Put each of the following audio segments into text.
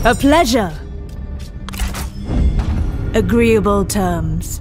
A pleasure. Agreeable terms.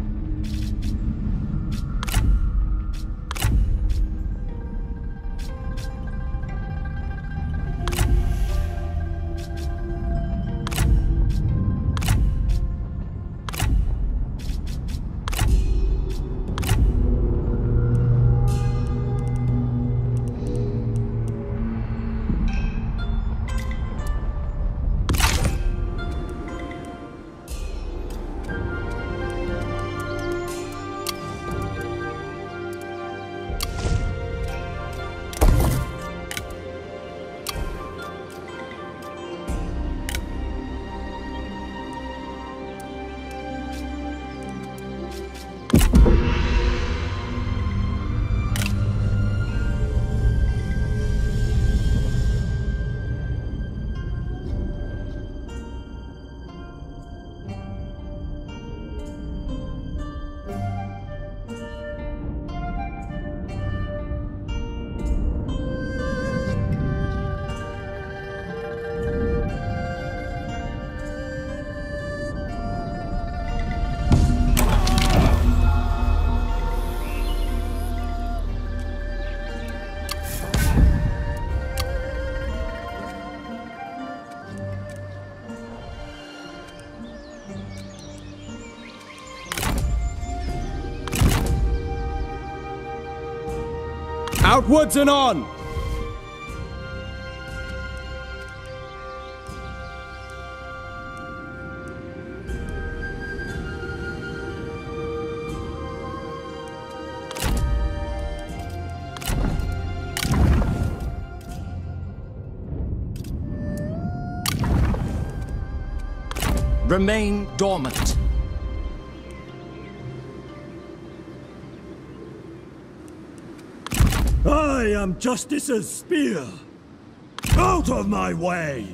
Outwards and on! Remain dormant. I am Justice's spear! Out of my way!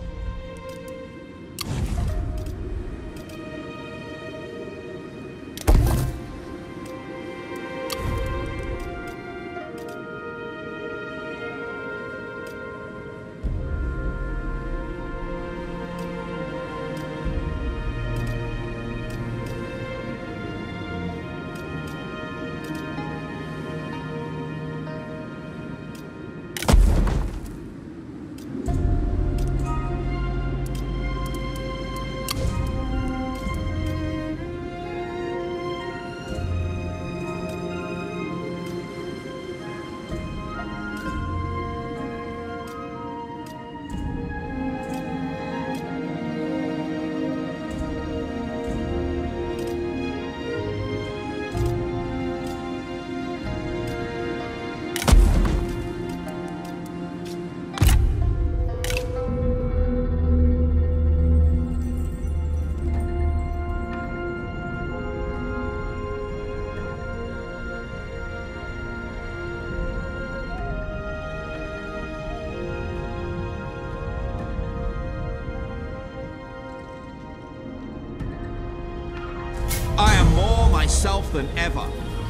I am more myself than ever.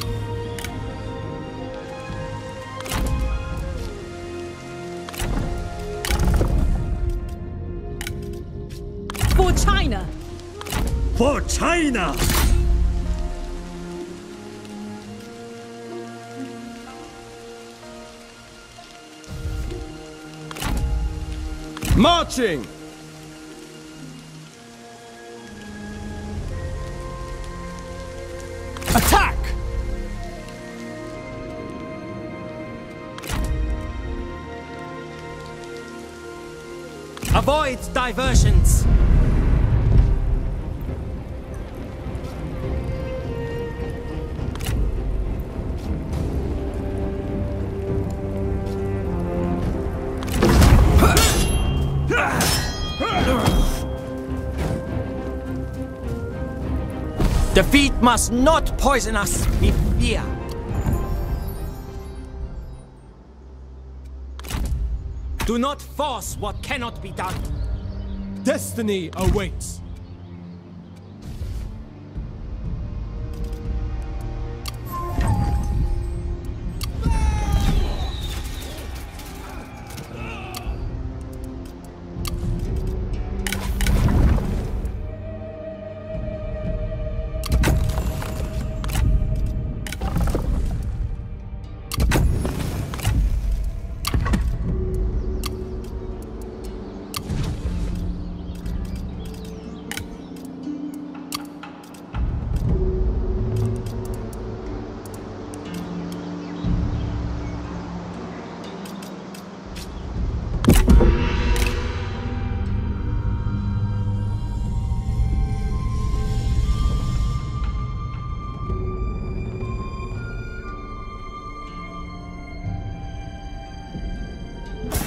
For China! For China! Marching! Attack! Avoid diversions. Defeat must not poison us with fear. Do not force what cannot be done. Destiny awaits.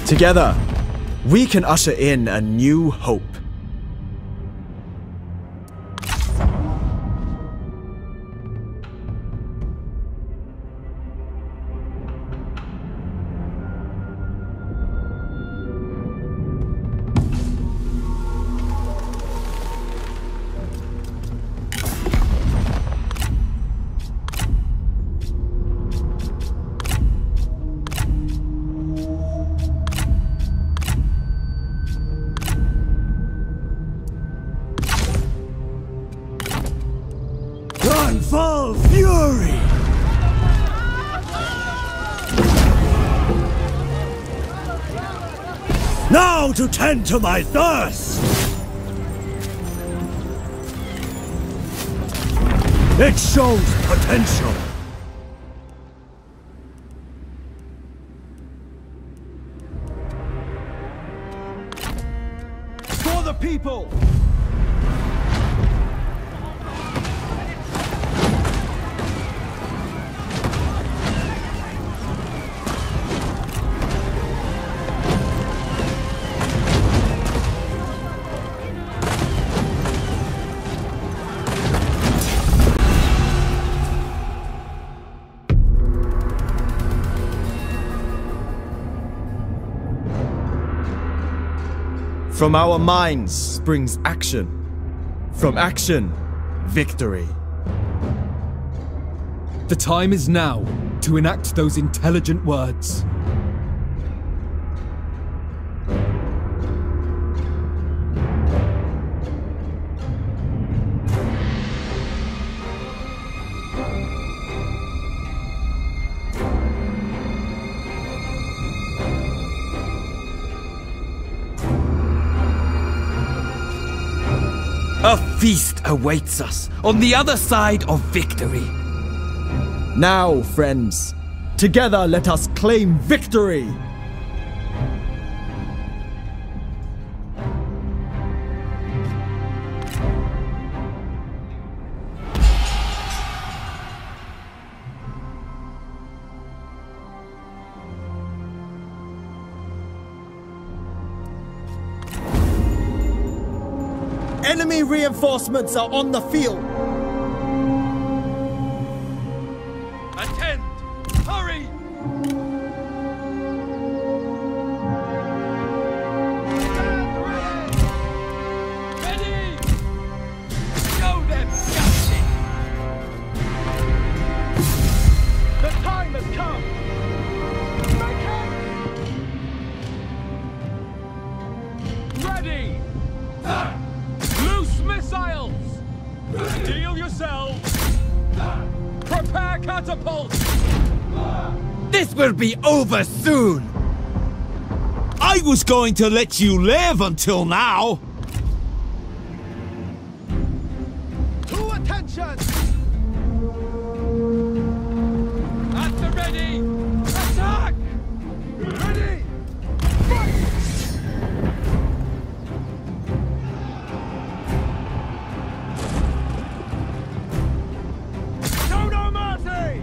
Together, we can usher in a new hope. Full fury! Now to tend to my thirst! It shows potential! For the people! From our minds springs action. From action, victory. The time is now to enact those intelligent words. A feast awaits us on the other side of victory. Now, friends, together let us claim victory! Enemy reinforcements are on the field! Attend! Hurry! Stand ready! Ready! Show them justice! The time has come! Make it! Ready! Loose missiles! Steel yourselves! Prepare catapults! This will be over soon! I was going to let you live until now! To attention! At the ready! Attack! Ready! Show no mercy!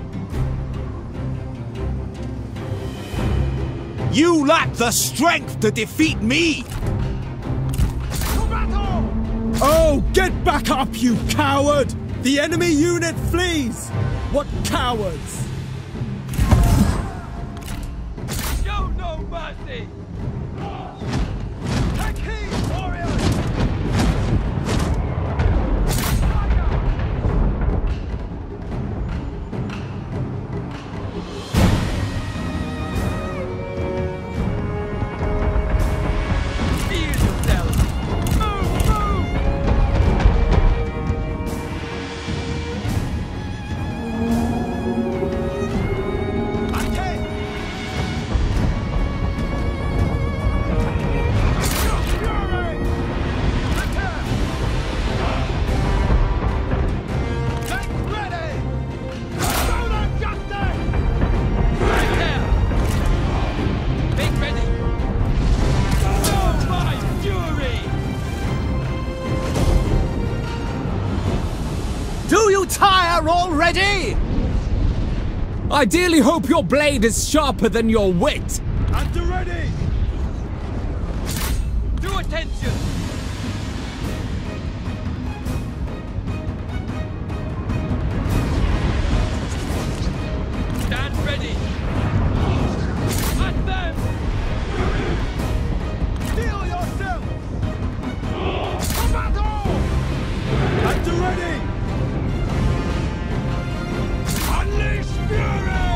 You lack the strength to defeat me! To battle! Oh, get back up, you coward! The enemy unit flees! What cowards! Show no mercy! Take heed, warriors! Feel yourselves! Move, move! Attack! Fury! Attack! Take ready! Show them justice! Right there! Make ready! Show my fury! Do you tire already? I dearly hope your blade is sharper than your wit. At the ready! attention! Stand ready! At them! Steel yourself! To battle! At the ready! Unleash fury!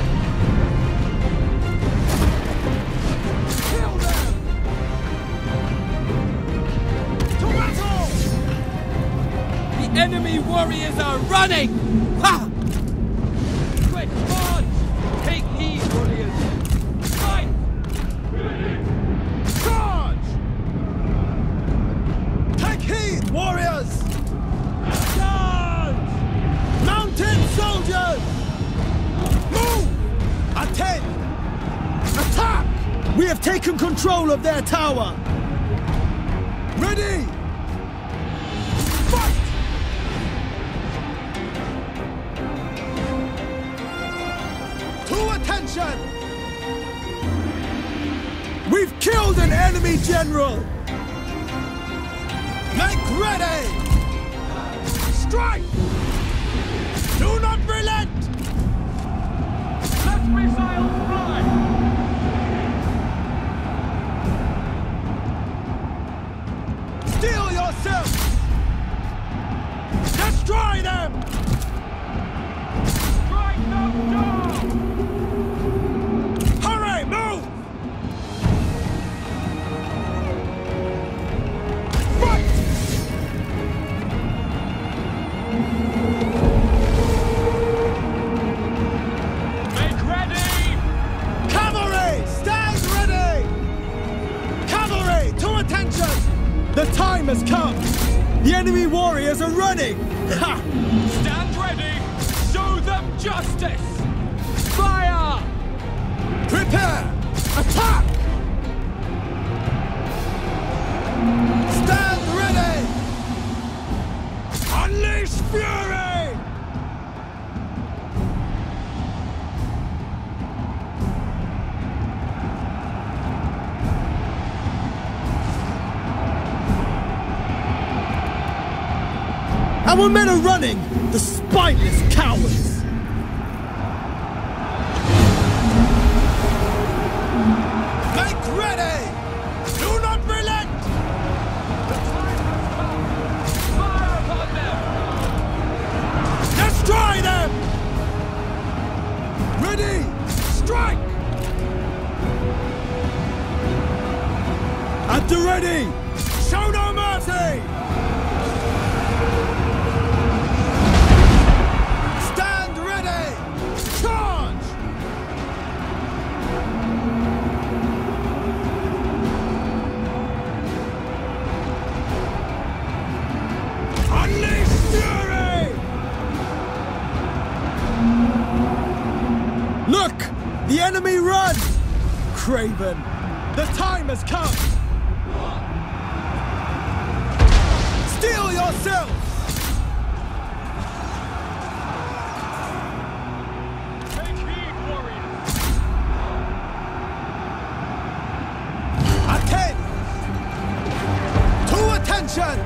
Kill them! To battle! The enemy warriors are running! Ha! Quick march! Take heed, warriors! Fight! Charge! Take heed, warriors! Charge! Mounted soldiers! Move! Attend! Attack! We have taken control of their tower! Ready! Fight! To attention! We've killed an enemy general! Make ready! Strike! Do not relent! Let missiles fly! Steel yourself! Destroy them! Strike them down! Hurry, move! Fight! Make ready! Cavalry! Stand ready! Cavalry, to attention! The time has come! The enemy warriors are running! Ha! Stand ready! Show them justice! Fire! Prepare! Attack! Stand ready! Unleash fury! Our men are running! The spineless cowards! Make ready! Do not relent! The time has come! Fire upon them! Destroy them! Ready! Strike! At the ready! Show no mercy! Stand ready! Charge! Unleash fury! Look! The enemy run! Craven! The time has come! Steel yourself! Take heed, warriors! Attend! To attention!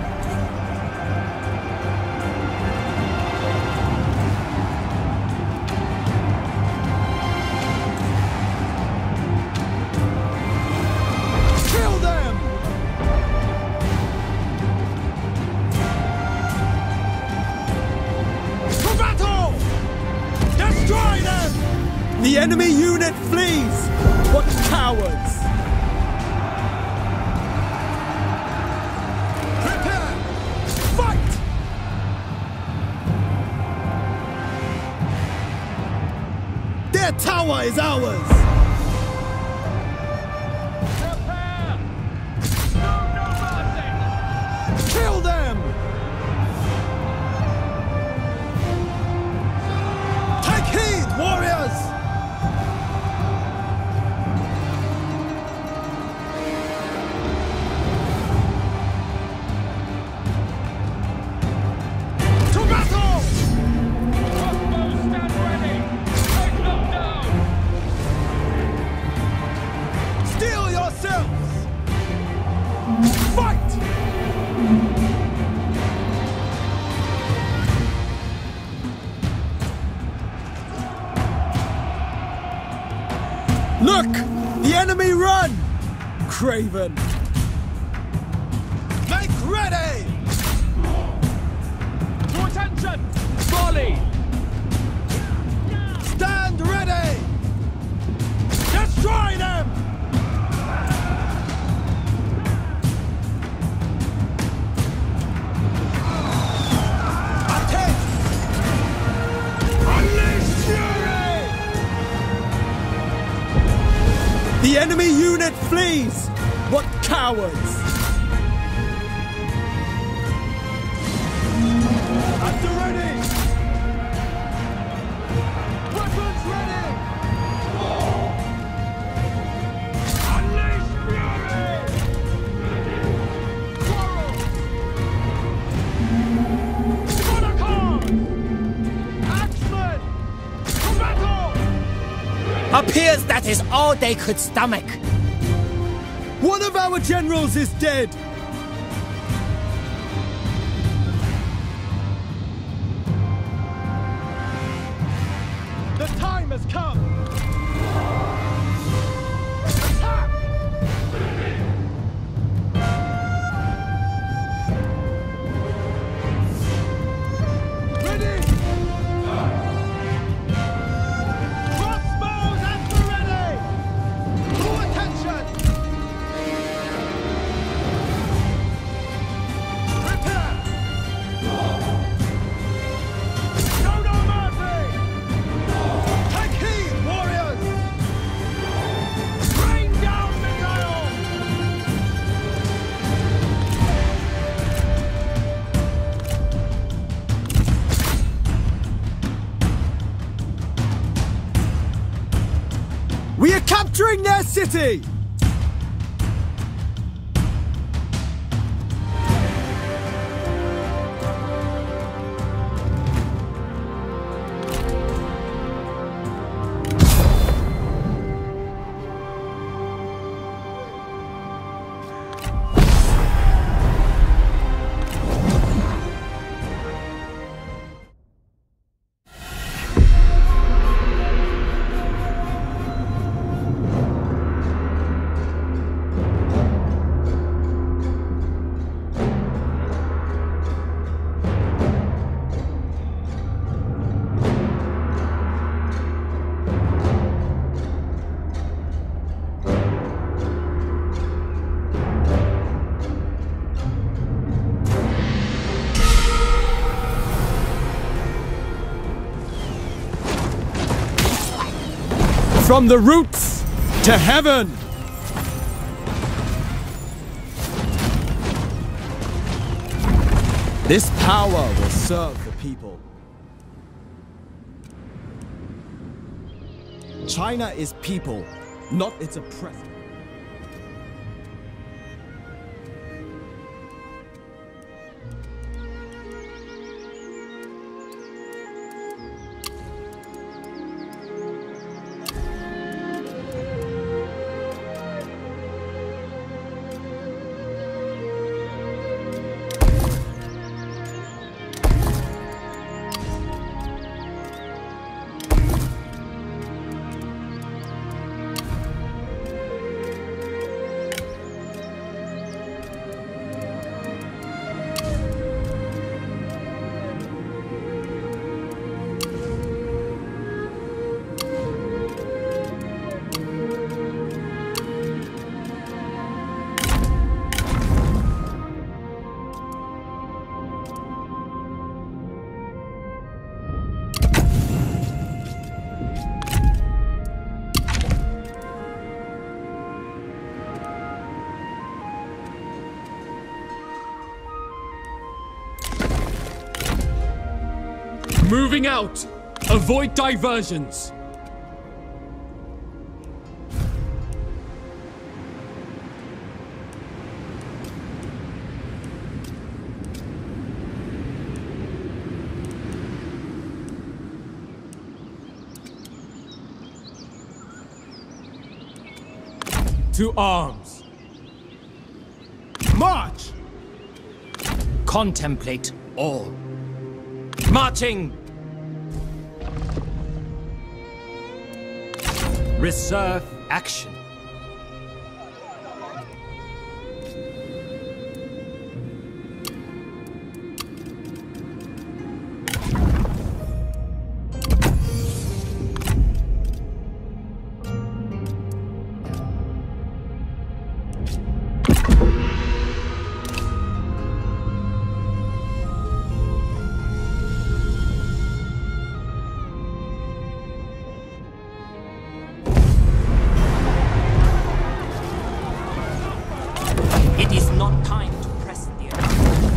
Kill them! To battle! Destroy them! The enemy unit flees! What cowards! Prepare! Fight! Their tower is ours! Prepare! Show no mercy! Kill them! Take heed, warriors! To battle! Crossbows stand ready! Take them down! Look! The enemy run! Craven! Make ready! To attention! Volley! Stand ready! Destroy them! Attack! Unleash fury! The enemy unit flees! What cowards! At the ready! Weapons ready! Unleash fury! Quarrel! Monocon! Axemen! To battle! Appears that is all they could stomach. One of our generals is dead! The time has come! Attack! Ready! Crossbows at the ready! To attention! Prepare! Show no mercy! Take heed, warriors! Rain down missiles! We are capturing their city! From the roots to heaven! This power will serve the people. China is people, not its oppressor. Moving out! Avoid diversions! To arms! March! Contemplate all. Marching! Reserve action. It is not time to press the enemy.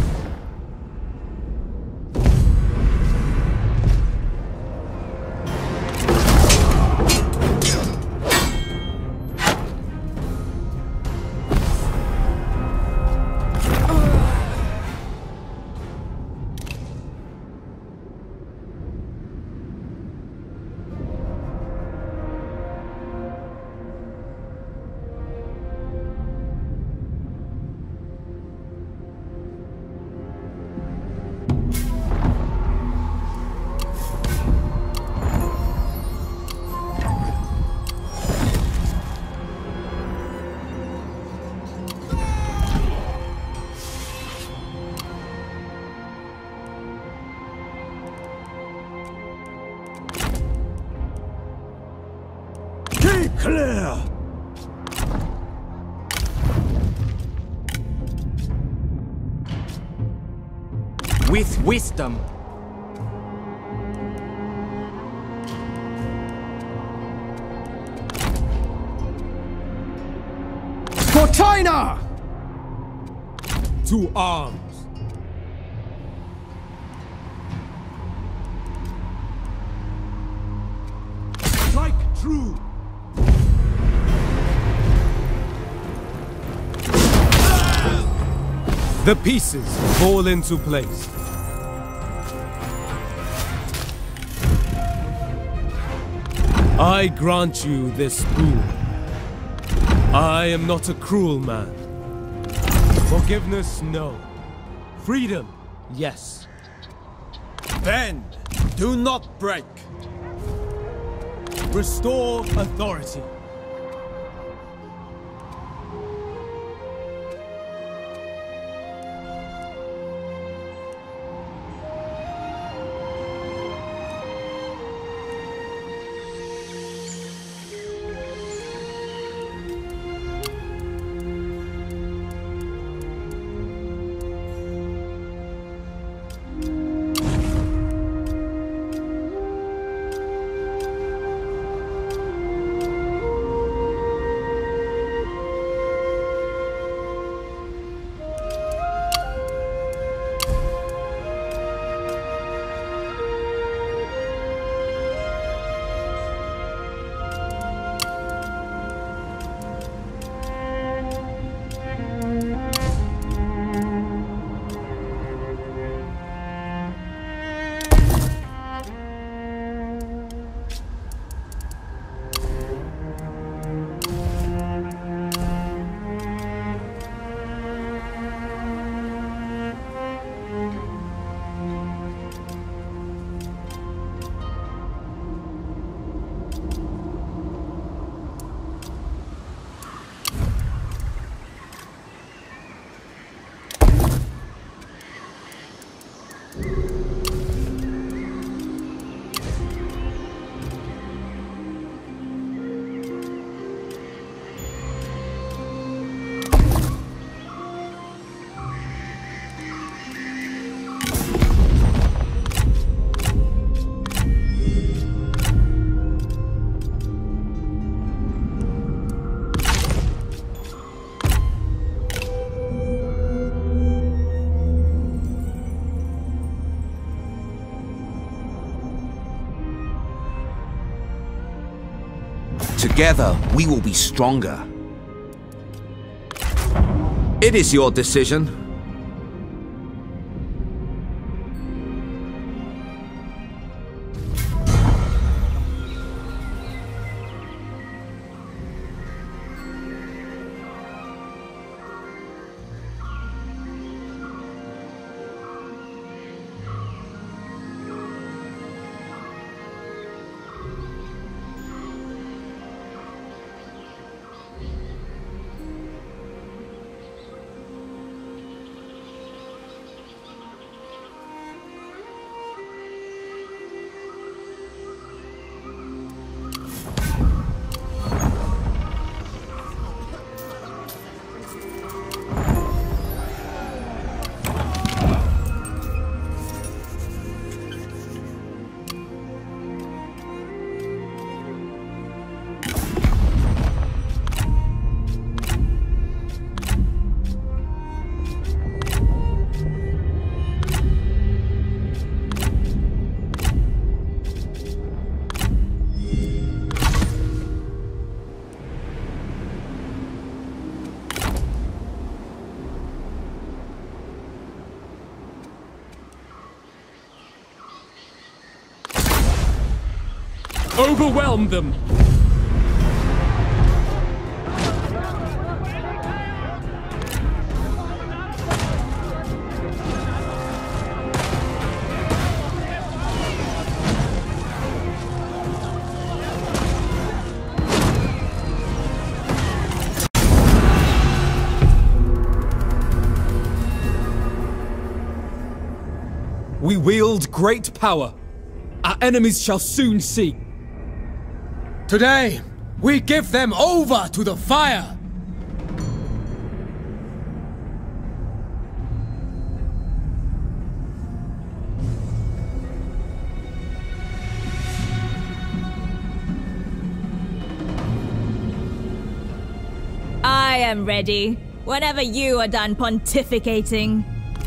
Keep clear! With wisdom. For China! To arms! Strike true! The pieces fall into place. I grant you this boon. I am not a cruel man. Forgiveness, no. Freedom, yes. Bend, do not break. Restore authority. Together, we will be stronger. It is your decision. Overwhelm them! We wield great power. Our enemies shall soon see. Today, we give them over to the fire! I am ready, whenever you are done pontificating.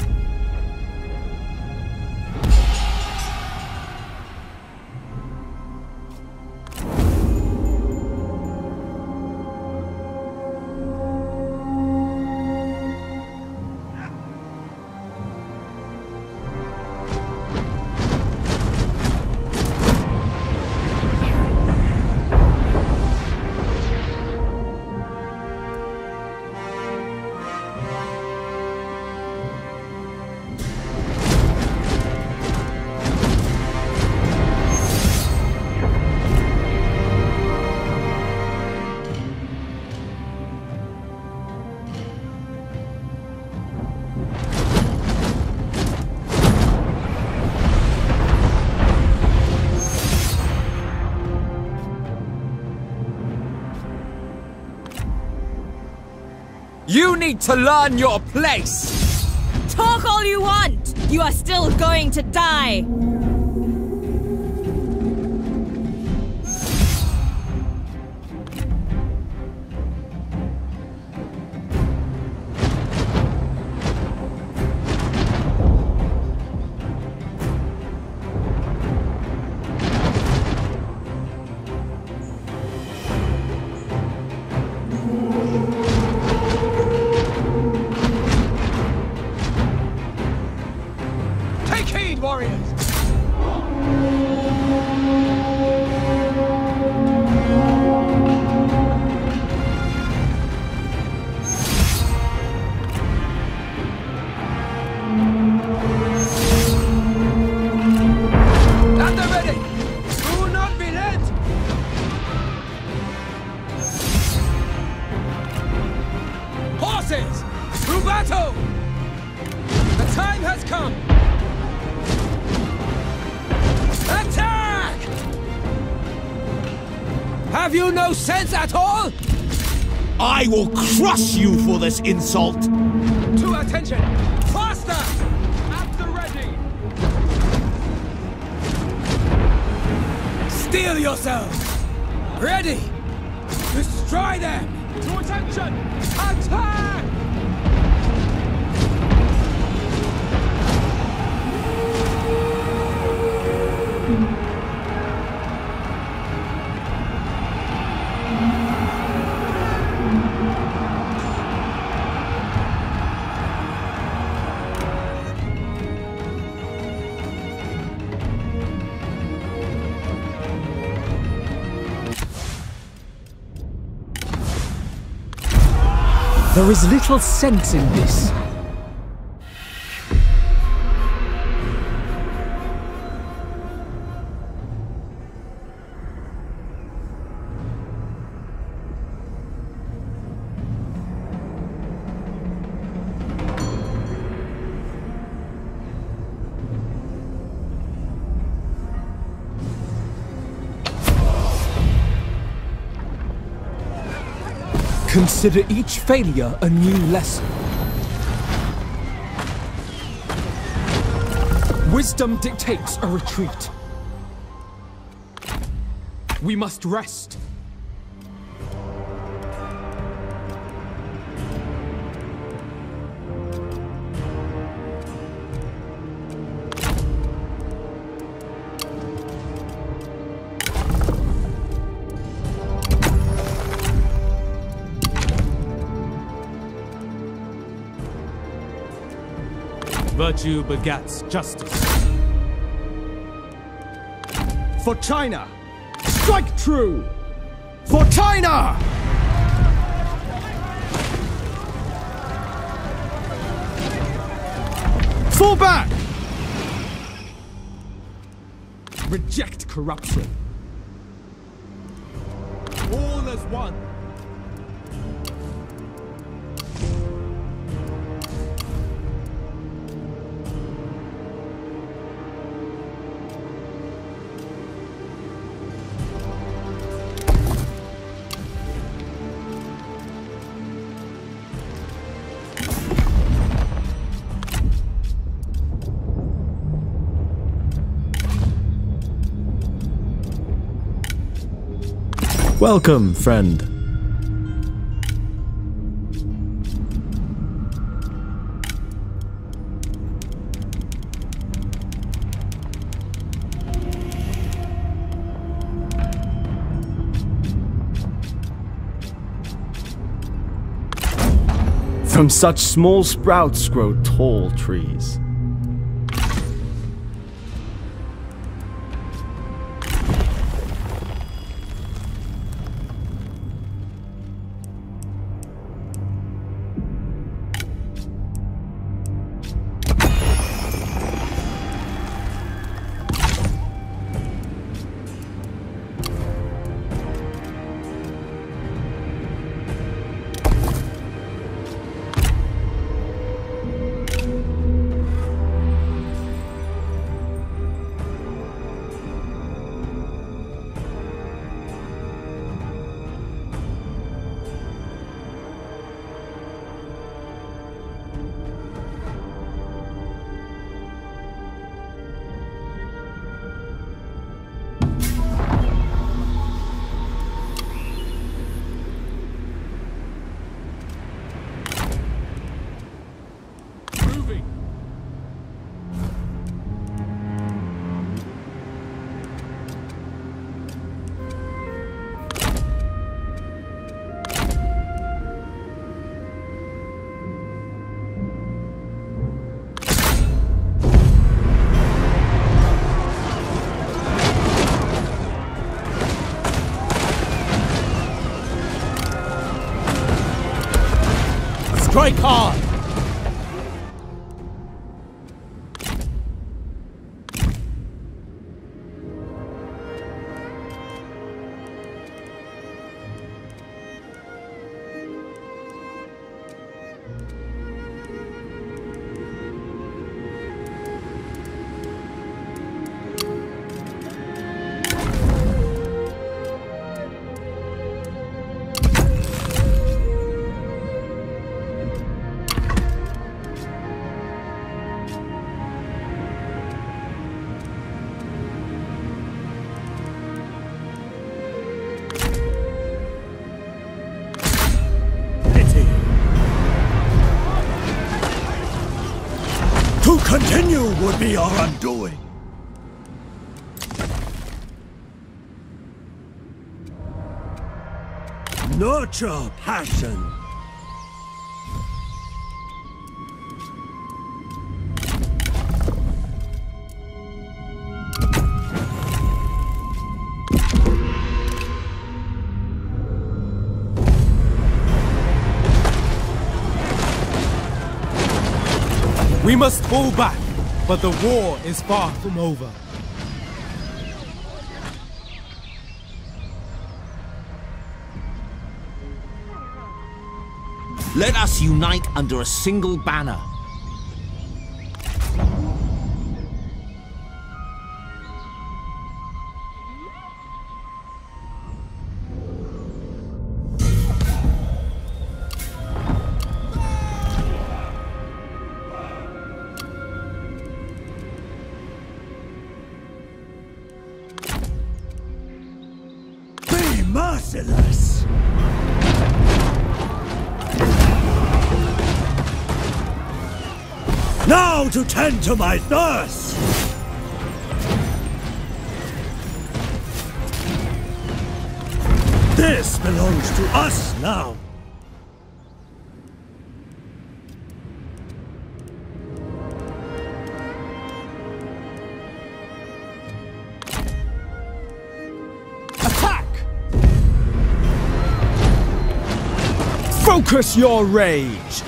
You need to learn your place! Talk all you want! You are still going to die! Warriors! Stand ready! Do not be led! Horses! To battle! The time has come! Attack! Have you no sense at all? I will crush you for this insult! To attention! Faster! At the ready! Steel yourselves! Ready! Destroy them! To attention! Attack! There is little sense in this. Consider each failure a new lesson. Wisdom dictates a retreat. We must rest. Virtue begats justice. For China! Strike true! For China! Fall back! Reject corruption. All as one. Welcome, friend. From such small sprouts grow tall trees. Strike hard! To continue would be our undoing. Nurture passion. We must fall back, but the war is far from over. Let us unite under a single banner. Merciless! Now to tend to my thirst! This belongs to us now! Focus your rage!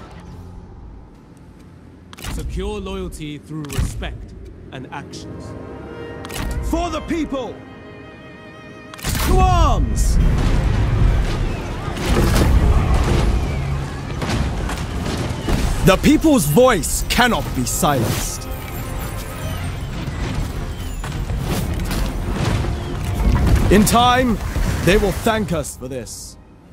Secure loyalty through respect and actions. For the people! To arms! The people's voice cannot be silenced. In time, they will thank us for this.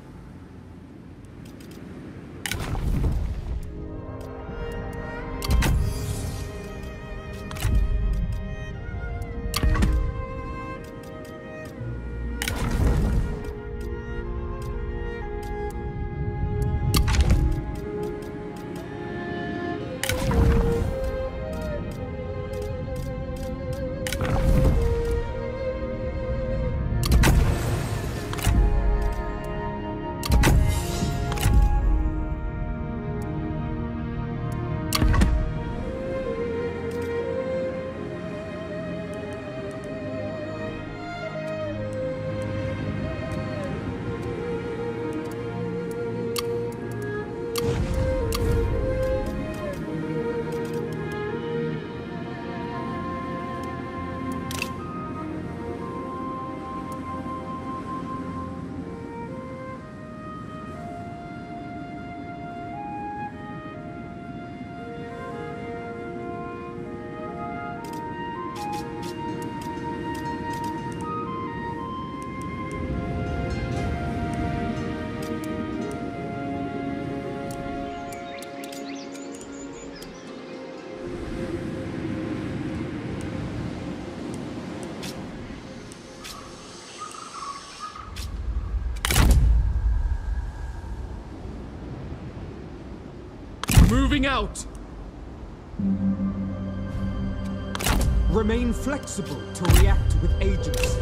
Moving out! Remain flexible to react with agency.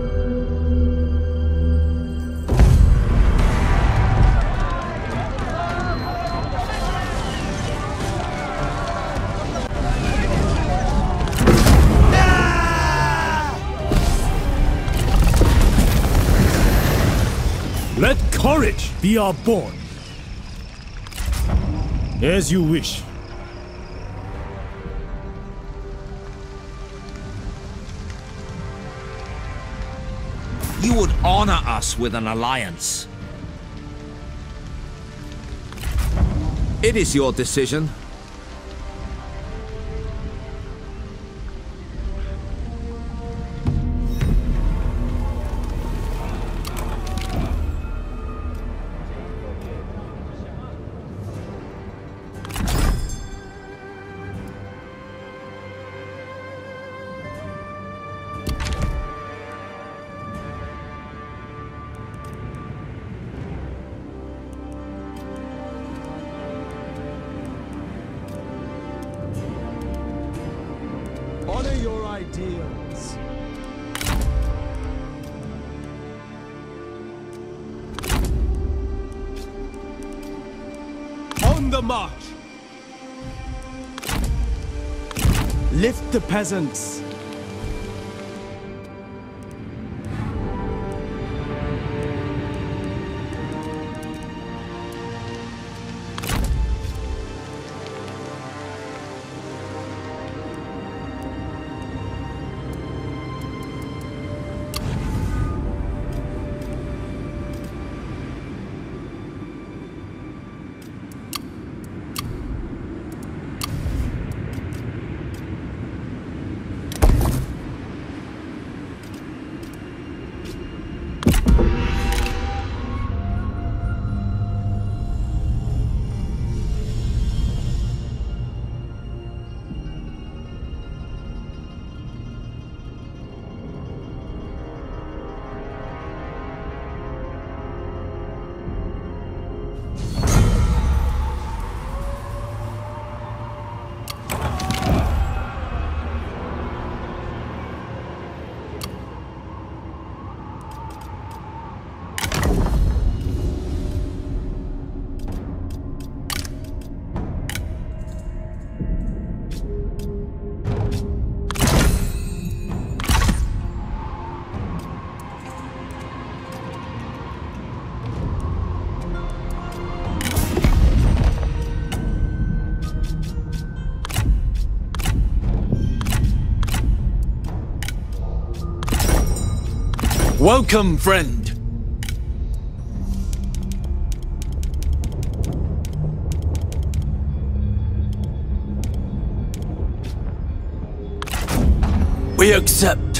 Let courage be our bond. As you wish. You would honor us with an alliance. It is your decision. Honor your ideals. On the march! Lift the peasants. Welcome, friend. We accept.